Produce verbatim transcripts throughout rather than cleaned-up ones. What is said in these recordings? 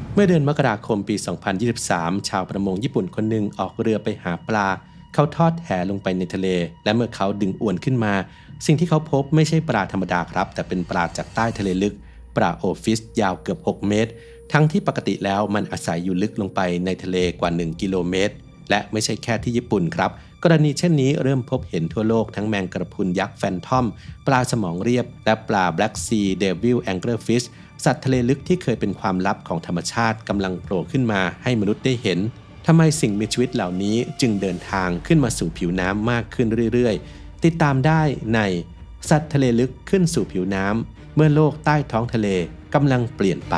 เมื่อเดือนมกราคมปี สองพันยี่สิบสาม ชาวประมงญี่ปุ่นคนหนึ่งออกเรือไปหาปลาเขาทอดแหลงไปในทะเลและเมื่อเขาดึงอวนขึ้นมาสิ่งที่เขาพบไม่ใช่ปลาธรรมดาครับแต่เป็นปลาจากใต้ทะเลลึกปลาโอฟิสยาวเกือบหกเมตรทั้งที่ปกติแล้วมันอาศัยอยู่ลึกลงไปในทะเลกว่าหนึ่งกิโลเมตรและไม่ใช่แค่ที่ญี่ปุ่นครับกรณีเช่นนี้เริ่มพบเห็นทั่วโลกทั้งแมงกระพรุนยักษ์แฟนทอมปลาสมองเรียบและปลา Black Sea Devil Anglerfish สัตว์ทะเลลึกที่เคยเป็นความลับของธรรมชาติกำลังโผล่ขึ้นมาให้มนุษย์ได้เห็นทำไมสิ่งมีชีวิตเหล่านี้จึงเดินทางขึ้นมาสู่ผิวน้ำมากขึ้นเรื่อยๆติดตามได้ในสัตว์ทะเลลึกขึ้นสู่ผิวน้ำเมื่อโลกใต้ท้องทะเลกำลังเปลี่ยนไป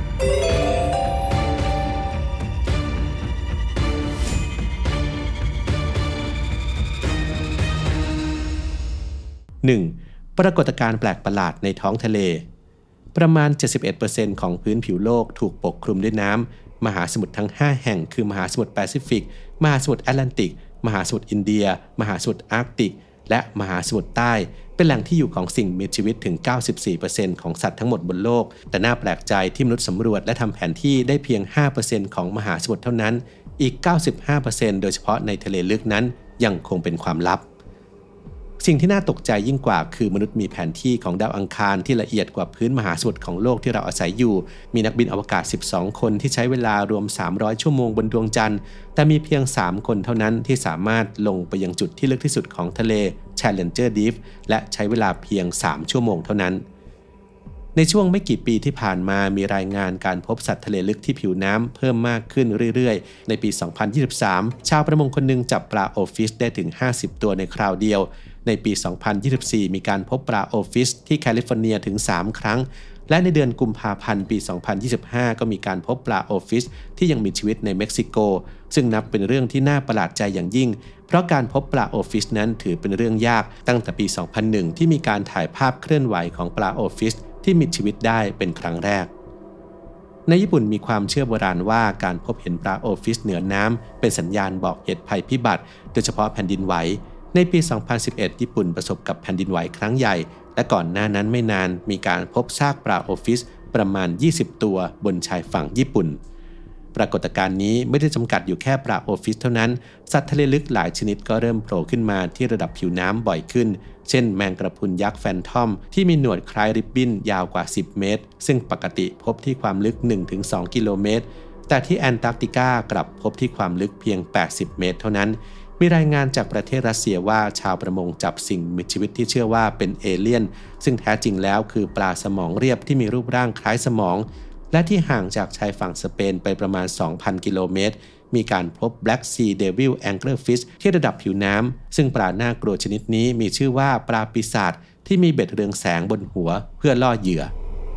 หนึ่ง ปรากฏการณ์แปลกประหลาดในท้องทะเลประมาณ เจ็ดสิบเอ็ดเปอร์เซ็นต์ ของพื้นผิวโลกถูกปกคลุมด้วยน้ำมหาสมุทรทั้งห้าแห่งคือมหาสมุทรแปซิฟิกมหาสมุทรแอตแลนติกมหาสมุทรอินเดียมหาสมุทรอาร์กติกและมหาสมุทรใต้เป็นแหล่งที่อยู่ของสิ่งมีชีวิตถึง เก้าสิบสี่เปอร์เซ็นต์ ของสัตว์ทั้งหมดบนโลกแต่น่าแปลกใจที่มนุษย์สำรวจและทำแผนที่ได้เพียง ห้าเปอร์เซ็นต์ ของมหาสมุทรเท่านั้นอีก เก้าสิบห้าเปอร์เซ็นต์ โดยเฉพาะในทะเลลึกนั้นยังคงเป็นความลับสิ่งที่น่าตกใจยิ่งกว่าคือมนุษย์มีแผนที่ของดาวอังคารที่ละเอียดกว่าพื้นมหาสมุทรของโลกที่เราอาศัยอยู่มีนักบินอวกาศสิบสองคนที่ใช้เวลารวมสามร้อยชั่วโมงบนดวงจันทร์แต่มีเพียงสามคนเท่านั้นที่สามารถลงไปยังจุดที่ลึกที่สุดของทะเล Challenger Deep และใช้เวลาเพียงสามชั่วโมงเท่านั้นในช่วงไม่กี่ปีที่ผ่านมามีรายงานการพบสัตว์ทะเลลึกที่ผิวน้ำเพิ่มมากขึ้นเรื่อยๆในปี สองพันยี่สิบสาม ชาวประมงคนหนึ่งจับปลาโอฟิชได้ถึงห้าสิบตัวในคราวเดียวในปี สองพันยี่สิบสี่ มีการพบปลาโอฟิชที่แคลิฟอร์เนียถึงสามครั้งและในเดือนกุมภาพันธ์ปี สองพันยี่สิบห้า ก็มีการพบปลาโอฟิชที่ยังมีชีวิตในเม็กซิโกซึ่งนับเป็นเรื่องที่น่าประหลาดใจอย่างยิ่งเพราะการพบปลาโอฟิชนั้นถือเป็นเรื่องยากตั้งแต่ปี สองพันหนึ่ง ที่มีการถ่ายภาพเคลื่อนไหวของปลาโอฟิชที่มีชีวิตได้เป็นครั้งแรกในญี่ปุ่นมีความเชื่อโบราณว่าการพบเห็นปลาโอฟิชเหนือน้ำเป็นสัญญาณบอกเหตุภัยพิบัติโดยเฉพาะแผ่นดินไหวในปี สองพันสิบเอ็ด ญี่ปุ่นประสบกับแผ่นดินไหวครั้งใหญ่และก่อนหน้านั้นไม่นานมีการพบซากปลาโอฟิชประมาณยี่สิบตัวบนชายฝั่งญี่ปุ่นปรากฏการณ์นี้ไม่ได้จำกัดอยู่แค่ปลาโอฟิชเท่านั้นสัตว์ทะเลลึกหลายชนิดก็เริ่มโผล่ขึ้นมาที่ระดับผิวน้ำบ่อยขึ้นเช่นแมงกระพรุนยักษ์แฟนทอมที่มีหนวดคล้ายริบบิ้นยาวกว่าสิบเมตรซึ่งปกติพบที่ความลึก หนึ่งถึงสอง กิโลเมตรแต่ที่แอนตาร์กติกากลับพบที่ความลึกเพียงแปดสิบเมตรเท่านั้นมีรายงานจากประเทศรัสเซียว่าชาวประมงจับสิ่งมีชีวิตที่เชื่อว่าเป็นเอเลี่ยนซึ่งแท้จริงแล้วคือปลาสมองเรียบที่มีรูปร่างคล้ายสมองและที่ห่างจากชายฝั่งสเปนไปประมาณ สองพัน กิโลเมตรมีการพบ Black Sea Devil Anglerfish ที่ระดับผิวน้ำซึ่งปลาน่ากลัวชนิดนี้มีชื่อว่าปลาปีศาจที่มีเบ็ดเรืองแสงบนหัวเพื่อล่อเหยื่อ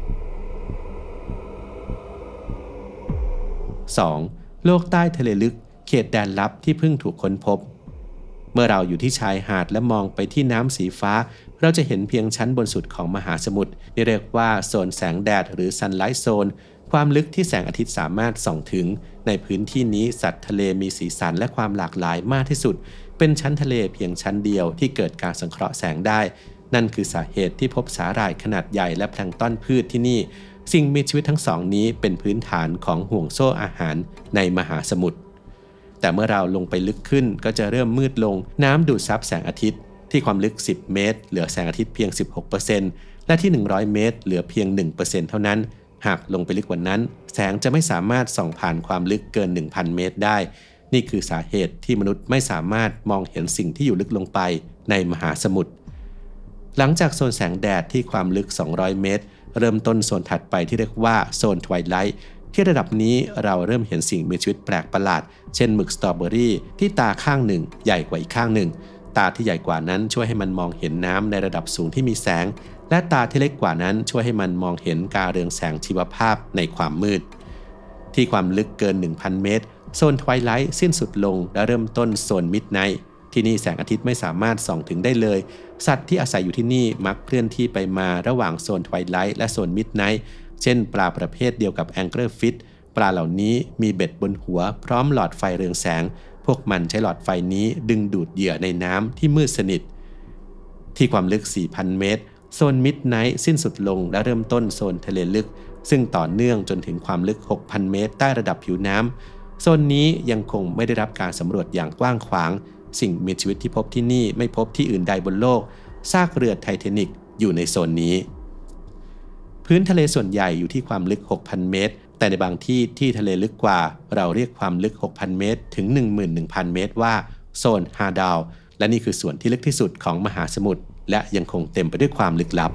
สอง โลกใต้ทะเลลึกเขตแดนลับที่เพิ่งถูกค้นพบเมื่อเราอยู่ที่ชายหาดและมองไปที่น้ำสีฟ้าเราจะเห็นเพียงชั้นบนสุดของมหาสมุทรที่เรียกว่าโซนแสงแดดหรือ Sunlight Zone ความลึกที่แสงอาทิตย์สามารถส่องถึงในพื้นที่นี้สัตว์ทะเลมีสีสันและความหลากหลายมากที่สุดเป็นชั้นทะเลเพียงชั้นเดียวที่เกิดการสังเคราะห์แสงได้นั่นคือสาเหตุที่พบสาหร่ายขนาดใหญ่และแพลงก์ต้นพืชที่นี่สิ่งมีชีวิตทั้งสองนี้เป็นพื้นฐานของห่วงโซ่อาหารในมหาสมุทรแต่เมื่อเราลงไปลึกขึ้นก็จะเริ่มมืดลงน้ำดูดซับแสงอาทิตย์ที่ความลึกสิบเมตรเหลือแสงอาทิตย์เพียง สิบหกเปอร์เซ็นต์ และที่หนึ่งร้อยเมตรเหลือเพียง หนึ่งเปอร์เซ็นต์ เท่านั้นหากลงไปลึกกว่านั้นแสงจะไม่สามารถส่องผ่านความลึกเกิน หนึ่งพัน เมตรได้นี่คือสาเหตุที่มนุษย์ไม่สามารถมองเห็นสิ่งที่อยู่ลึกลงไปในมหาสมุทรหลังจากโซนแสงแดดที่ความลึกสองร้อยเมตรเริ่มต้นโซนถัดไปที่เรียกว่าโซนทไวไลท์ที่ระดับนี้เราเริ่มเห็นสิ่งมีชีวิตแปลกประหลาดเช่นหมึกสตรอเบอรี่ที่ตาข้างหนึ่งใหญ่กว่าอีกข้างหนึ่งตาที่ใหญ่กว่านั้นช่วยให้มันมองเห็นน้ำในระดับสูงที่มีแสงและตาที่เล็กกว่านั้นช่วยให้มันมองเห็นการเรืองแสงชีวภาพในความมืดที่ความลึกเกิน หนึ่งพัน เมตรโซนทไวไลท์สิ้นสุดลงและเริ่มต้นโซนมิดไนท์ที่นี่แสงอาทิตย์ไม่สามารถส่องถึงได้เลยสัตว์ที่อาศัยอยู่ที่นี่มักเคลื่อนที่ไปมาระหว่างโซนทไวไลท์และโซนมิดไนท์เช่นปลาประเภทเดียวกับแองเกิลฟิชปลาเหล่านี้มีเบ็ดบนหัวพร้อมหลอดไฟเรืองแสงพวกมันใช้หลอดไฟนี้ดึงดูดเหยื่อในน้ำที่มืดสนิทที่ความลึก สี่พัน เมตรโซนมิดไนท์สิ้นสุดลงและเริ่มต้นโซนทะเลลึกซึ่งต่อเนื่องจนถึงความลึก หกพัน เมตรใต้ระดับผิวน้ำโซนนี้ยังคงไม่ได้รับการสำรวจอย่างกว้างขวางสิ่งมีชีวิตที่พบที่นี่ไม่พบที่อื่นใดบนโลกซากเรือไททานิคอยู่ในโซนนี้พื้นทะเลส่วนใหญ่อยู่ที่ความลึก หกพัน เมตรแต่ในบางที่ที่ทะเลลึกกว่าเราเรียกความลึก หกพัน เมตรถึง หนึ่งหมื่นหนึ่งพัน เมตรว่าโซนฮาดาวและนี่คือส่วนที่ลึกที่สุดของมหาสมุทรและยังคงเต็มไปด้วยความลึกลับ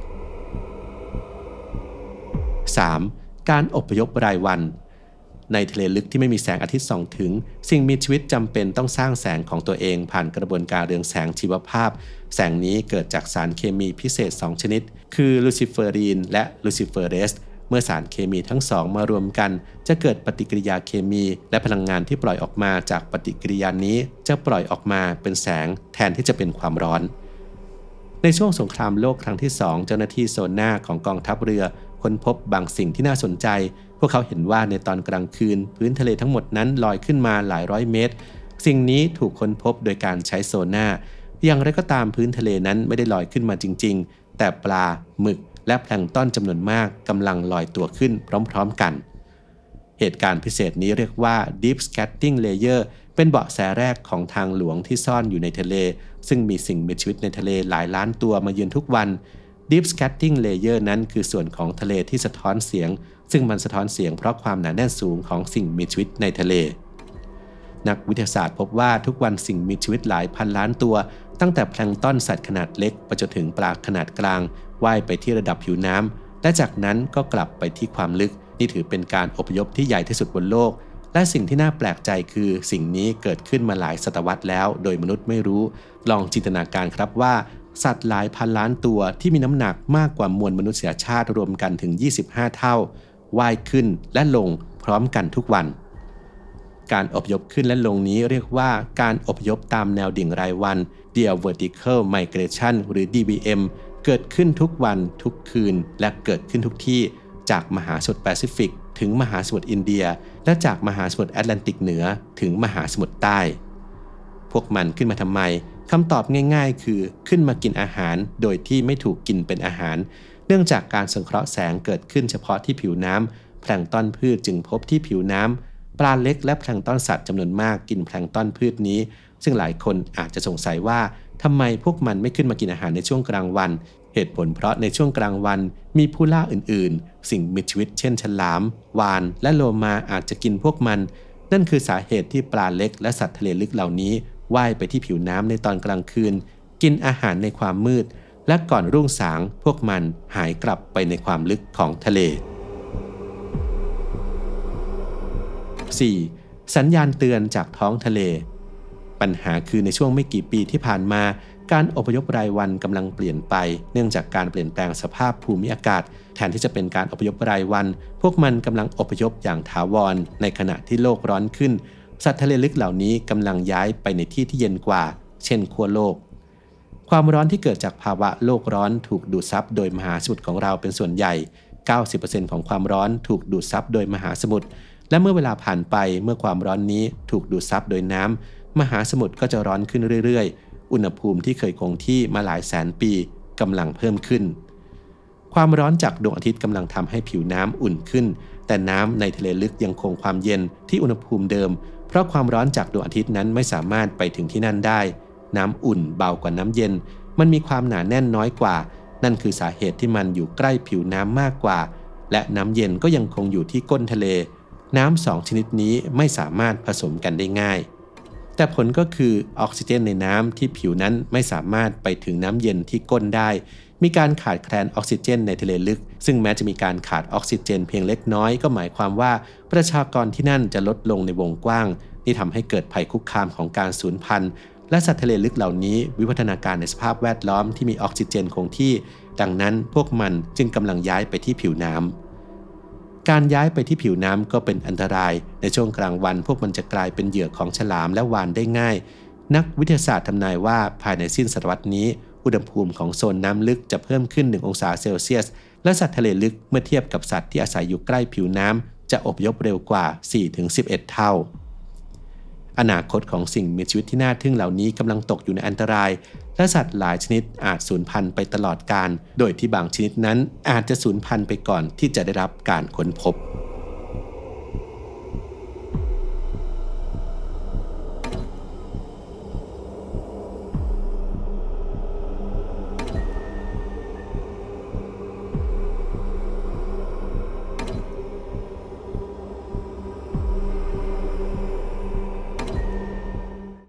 สาม. การอพยพรายวันในทะเลลึกที่ไม่มีแสงอาทิตย์ส่องถึงสิ่งมีชีวิตจำเป็นต้องสร้างแสงของตัวเองผ่านกระบวนการเรืองแสงชีวภาพแสงนี้เกิดจากสารเคมีพิเศษสองชนิดคือลูซิเฟอรีนและลูซิเฟอเรสเมื่อสารเคมีทั้งสองมารวมกันจะเกิดปฏิกิริยาเคมีและพลังงานที่ปล่อยออกมาจากปฏิกิริยานี้จะปล่อยออกมาเป็นแสงแทนที่จะเป็นความร้อนในช่วงสงครามโลกครั้งที่สองเจ้าหน้าที่โซน่าของกองทัพเรือค้นพบบางสิ่งที่น่าสนใจพวกเขาเห็นว่าในตอนกลางคืนพื้นทะเลทั้งหมดนั้นลอยขึ้นมาหลายร้อยเมตรสิ่งนี้ถูกค้นพบโดยการใช้โซน่าอย่างไรก็ตามพื้นทะเลนั้นไม่ได้ลอยขึ้นมาจริงๆแต่ปลาหมึกและแพลงก์ต้นจำนวนมากกำลังลอยตัวขึ้นพร้อมๆกันเหตุการณ์พิเศษนี้เรียกว่า Deep Scattering Layer เป็นเบาะแสแรกของทางหลวงที่ซ่อนอยู่ในทะเลซึ่งมีสิ่งมีชีวิตในทะเลหลายล้านตัวมาเยือนทุกวัน Deep Scattering Layer นั้นคือส่วนของทะเลที่สะท้อนเสียงซึ่งมันสะท้อนเสียงเพราะความหนาแน่นสูงของสิ่งมีชีวิตในทะเลนักวิทยาศาสตร์พบว่าทุกวันสิ่งมีชีวิตหลายพันล้านตัวตั้งแต่แพลงก์ต้นสัตว์ขนาดเล็กไปจนถึงปลาขนาดกลางว่ายไปที่ระดับผิวน้ำและจากนั้นก็กลับไปที่ความลึกนี่ถือเป็นการอพยพที่ใหญ่ที่สุดบนโลกและสิ่งที่น่าแปลกใจคือสิ่งนี้เกิดขึ้นมาหลายศตวรรษแล้วโดยมนุษย์ไม่รู้ลองจินตนาการครับว่าสัตว์หลายพันล้านตัวที่มีน้ำหนักมากกว่ามวลมนุษยชาติรวมกันถึงยี่สิบห้าเท่าว่ายขึ้นและลงพร้อมกันทุกวันการอพยพขึ้นและลงนี้เรียกว่าการอพยพตามแนวดิ่งรายวัน Daily Vertical Migration หรือ ดี วี เอ็ม เกิดขึ้นทุกวันทุกคืนและเกิดขึ้นทุกที่จากมหาสมุทรแปซิฟิกถึงมหาสมุทรอินเดียและจากมหาสมุทรแอตแลนติกเหนือถึงมหาสมุทรใต้พวกมันขึ้นมาทำไมคำตอบง่ายๆคือขึ้นมากินอาหารโดยที่ไม่ถูกกินเป็นอาหารเนื่องจากการสังเคราะห์แสงเกิดขึ้นเฉพาะที่ผิวน้ำแพลงก์ต้นพืชจึงพบที่ผิวน้ำปลาเล็กและแพลงก์ต้นสัตว์จำนวนมากกินแพลงก์ต้นพืชนี้ซึ่งหลายคนอาจจะสงสัยว่าทำไมพวกมันไม่ขึ้นมากินอาหารในช่วงกลางวันเหตุผลเพราะในช่วงกลางวันมีผู้ล่าอื่นๆสิ่งมีชีวิตเช่นฉลามวาฬและโลมาอาจจะกินพวกมันนั่นคือสาเหตุที่ปลาเล็กและสัตว์ทะเลลึกเหล่านี้ว่ายไปที่ผิวน้ำในตอนกลางคืนกินอาหารในความมืดและก่อนรุ่งสางพวกมันหายกลับไปในความลึกของทะเล สี่. สัญญาณเตือนจากท้องทะเลปัญหาคือในช่วงไม่กี่ปีที่ผ่านมาการอพยพรายวันกำลังเปลี่ยนไปเนื่องจากการเปลี่ยนแปลงสภาพภูมิอากาศแทนที่จะเป็นการอพยพรายวันพวกมันกำลังอพยพอย่างถาวรในขณะที่โลกร้อนขึ้นสัตว์ทะเลลึกเหล่านี้กำลังย้ายไปในที่ที่เย็นกว่าเช่นขั้วโลกความร้อนที่เกิดจากภาวะโลกร้อนถูกดูดซับโดยมหาสมุทรของเราเป็นส่วนใหญ่ เก้าสิบเปอร์เซ็นต์ ของความร้อนถูกดูดซับโดยมหาสมุทรและเมื่อเวลาผ่านไปเมื่อความร้อนนี้ถูกดูดซับโดยน้ำมหาสมุทรก็จะร้อนขึ้นเรื่อยๆอุณหภูมิที่เคยคงที่มาหลายแสนปีกำลังเพิ่มขึ้นความร้อนจากดวงอาทิตย์กำลังทำให้ผิวน้ำอุ่นขึ้นแต่น้ำในทะเลลึกยังคงความเย็นที่อุณหภูมิเดิมเพราะความร้อนจากดวงอาทิตย์นั้นไม่สามารถไปถึงที่นั่นได้น้ำอุ่นเบากว่าน้ำเย็นมันมีความหนาแน่นน้อยกว่านั่นคือสาเหตุที่มันอยู่ใกล้ผิวน้ำมากกว่าและน้ำเย็นก็ยังคงอยู่ที่ก้นทะเลน้ำสองชนิดนี้ไม่สามารถผสมกันได้ง่ายแต่ผลก็คือออกซิเจนในน้ำที่ผิวนั้นไม่สามารถไปถึงน้ำเย็นที่ก้นได้มีการขาดแคลนออกซิเจนในทะเลลึกซึ่งแม้จะมีการขาดออกซิเจนเพียงเล็กน้อยก็หมายความว่าประชากรที่นั่นจะลดลงในวงกว้างที่ทำให้เกิดภัยคุกคามของการสูญพันธุ์และสัตว์ทะเลลึกเหล่านี้วิวัฒนาการในสภาพแวดล้อมที่มีออกซิเจนคงที่ดังนั้นพวกมันจึงกำลังย้ายไปที่ผิวน้ำการย้ายไปที่ผิวน้ำก็เป็นอันตรายในช่วงกลางวันพวกมันจะกลายเป็นเหยื่อของฉลามและวาฬได้ง่ายนักวิทยาศาสตร์ทำนายว่าภายในสิ้นศตวรรษนี้อุณหภูมิของโซนน้ำลึกจะเพิ่มขึ้นหนึ่งองศาเซลเซียสและสัตว์ทะเลลึกเมื่อเทียบกับสัตว์ที่อาศัยอยู่ใกล้ผิวน้ำจะอพยพเร็วกว่า สี่ถึงสิบเอ็ด เท่าอนาคตของสิ่งมีชีวิตที่น่าทึ่งเหล่านี้กำลังตกอยู่ในอันตรายและสัตว์หลายชนิดอาจสูญพันธุ์ไปตลอดกาลโดยที่บางชนิดนั้นอาจจะสูญพันธุ์ไปก่อนที่จะได้รับการค้นพบ